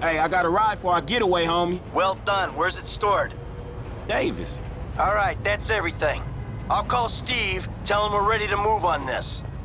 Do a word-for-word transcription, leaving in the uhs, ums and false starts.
Hey, I got a ride for our getaway, homie. Well done. Where's it stored? Davis. All right, that's everything. I'll call Steve, tell him we're ready to move on this.